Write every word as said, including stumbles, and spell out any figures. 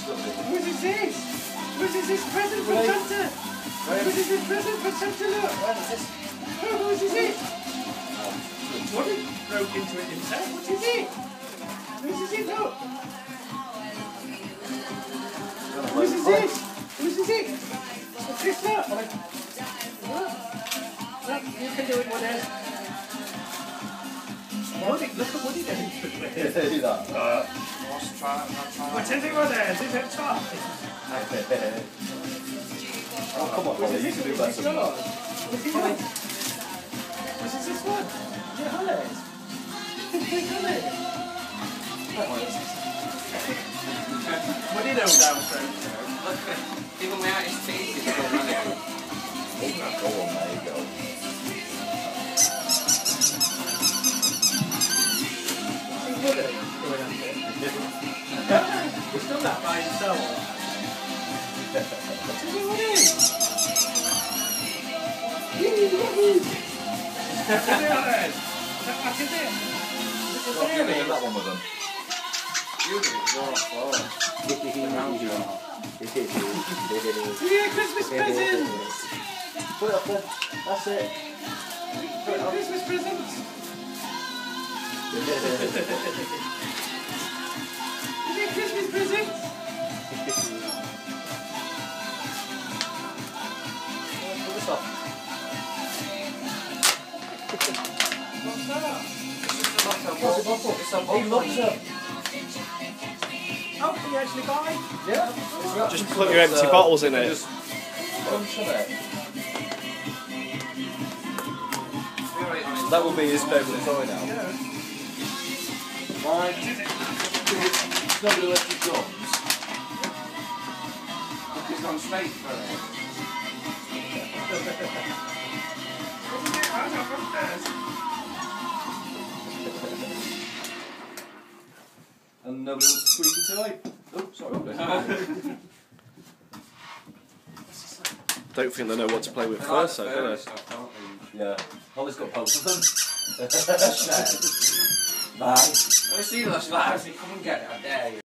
What is this? What is this present for Santa? What is this present for Santa? Look. What is this? Oh, what is it? What it broke into it himself? What is it? What is it? Look. What is this? What is it? What's this? Look. Look. Look, you can do it, what else? Woody, look at Woody doing it. Do that. Uh, what is it, what else? Is it top? Oh, come on, Holly, you can do better than that. What's he got? What is this one? Is it Hollies? Big Hollies? What do you know down through? Even without his teeth, he's still running. Go on, there you go. Woody going up there. He's done that by himself. What is it, Woody? What is it, Hollies? What is it? What's Well, it, you did that one with them. You did it, you're off floor. Around you are. Yeah, Christmas presents! Put it up there. That's it. Put it up. Christmas presents! Is it Christmas presents? Put this up. What's that? What's it bottle? It's a He bottle. loves it. Oh, can you actually buy? Yeah. Just put your empty bottles in it. Just punch on it. That will be his favourite toy now. Yeah. Why? Because nobody left his gums. He's gone straight for it. Wasn't it? I was up upstairs. And nobody wants a squeaky toy. Oh, sorry. Don't think they know what to play with first, though, do they? Stuff, don't they? Yeah. Holly's got both of them. Bye. I see those lives, you come and get it, I dare you.